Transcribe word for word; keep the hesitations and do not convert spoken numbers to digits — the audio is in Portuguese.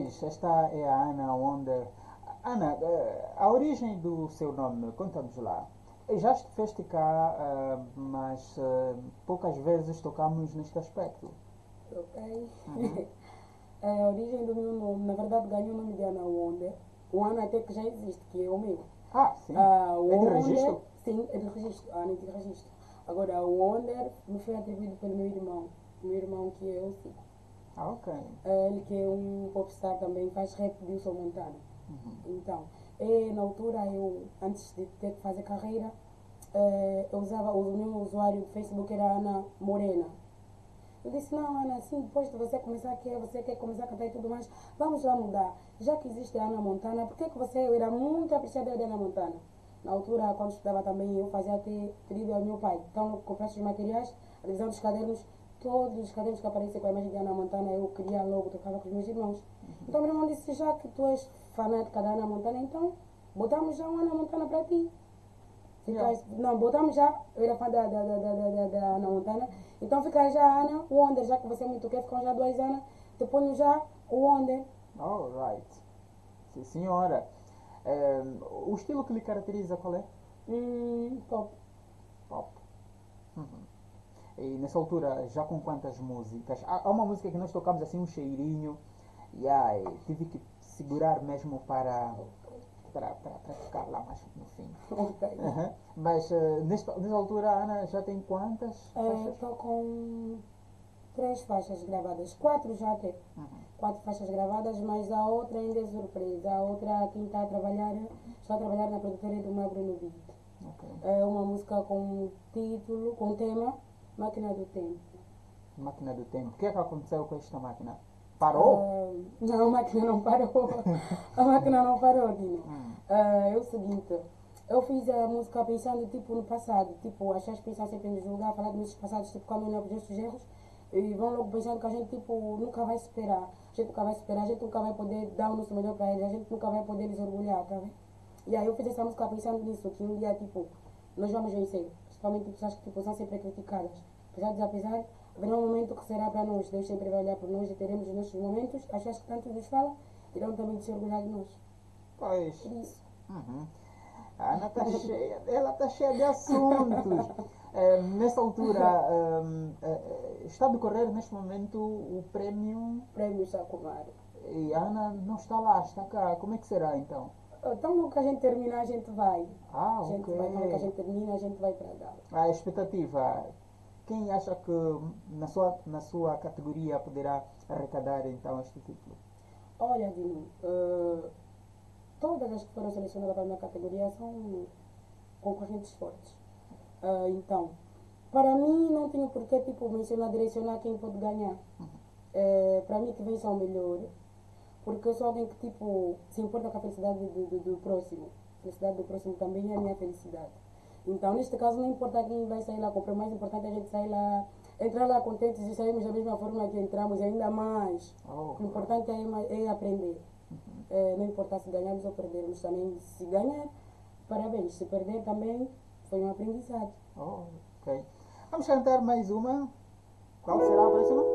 Pois, esta é a Ana Wonder. Ana, eh, a origem do seu nome, conta-nos lá. Já estiveste cá, eh, mas eh, poucas vezes tocamos neste aspecto. Ok? Uhum. É, a origem do meu nome, na verdade, ganhou o nome de Ana Wonder. O Ana até que já existe, que é o meu. Ah, sim. Ah, É de Wonder, registro? sim, é de registro. Ana é de registro. Agora, o Wonder me foi atribuído pelo meu irmão. O meu irmão que é o Cico. Ah, ok. É, ele que é um popstar também, faz rap de Wilson Montano. Então, é, na altura, eu, antes de ter que fazer carreira, eh, eu usava, o meu usuário do Facebook era Ana Morena. Eu disse, não, Ana, assim, depois de você começar a querer, você quer começar a cantar e tudo mais, vamos lá mudar. Já que existe a Ana Montana, por que, que você, eu era muito apreciadora de Ana Montana. Na altura, quando estudava também, eu fazia até pedido ao meu pai. Então, comprasse os materiais, a divisão dos cadernos, todos os cadernos que apareciam com a imagem de Ana Montana, eu queria logo, tocava com os meus irmãos. Então, meu irmão disse, já que tu és fanática da Ana Montana, então, botamos já uma Ana Montana para ti. Yeah. Ficas, não, botamos já, eu era fã da, da, da, da, da, da Ana Montana, então fica já a Ana Wonder, já que você é muito quer, ficam já duas Ana, te ponho já o Wonder. Alright. Sim, senhora. Eh, o estilo que lhe caracteriza qual é? Hum, pop. Pop. Uhum. E nessa altura, já com quantas músicas? Há, há uma música que nós tocamos assim, um cheirinho, e aí tive que segurar mesmo para, para, para, para tocar lá mais no fim. Ok. Uhum. Mas eh, nesta, nessa altura a Ana já tem quantas faixas? Estou com três faixas gravadas, quatro já até. Uhum. Quatro faixas gravadas, mas a outra ainda é surpresa. A outra, quem está a trabalhar, está a trabalhar na produtora do Magro no Beat. Ok. É uma música com título, com tema, Máquina do Tempo. Máquina do tempo. O que é que aconteceu com esta máquina? Parou? Ah, não, a máquina não parou. A máquina não parou, Dino. Hum. Ah, é o seguinte, eu fiz a música pensando tipo no passado, tipo, as pessoas pensam sempre em nos julgar, falar dos nossos passados, tipo, quando não os nossos erros, e vão logo pensando que a gente tipo nunca vai superar. A gente nunca vai superar, a gente nunca vai poder dar o nosso melhor para eles, a gente nunca vai poder les orgulhar, tá vendo? E aí eu fiz essa música pensando nisso, que um dia tipo, nós vamos vencer. Principalmente pessoas que tipo, são sempre criticadas. Apesar de apesar, haverá um momento que será para nós. Deus sempre vai olhar por nós e teremos os nossos momentos. As pessoas que tanto nos falam irão também se orgulhar de nós. Pois. Por isso. Uhum. A Ana está cheia, ela está cheia de assuntos. Eh, nessa altura, ehm, eh, está a decorrer neste momento o prémio Prémio Sacomar. e a Ana não está lá, está cá. Como é que será então? Então, logo que a gente terminar, a gente vai. Ah, A gente ok. vai. Quando que a gente termina, a gente vai para a gala. A expectativa. Quem acha que na sua, na sua categoria poderá arrecadar então este título? Olha, Dino, uh, todas as que foram selecionadas para a minha categoria são concorrentes fortes. Uh, então, para mim, não tenho porquê tipo, mencionar, direcionar quem pode ganhar. Uh, para mim, que vença o melhor. Porque eu sou alguém que tipo, se importa com a felicidade do, do, do próximo. A felicidade do próximo também é a minha felicidade. Então, neste caso, não importa quem vai sair lá comprar, o mais importante é a gente sair lá, entrar lá contentes e sairmos da mesma forma que entramos, e ainda mais. Oh, O importante é, é aprender. É, não importa se ganharmos ou perdermos, também se ganhar, parabéns. Se perder também, foi um aprendizado. oh, ok. Vamos cantar mais uma. Qual será a próxima?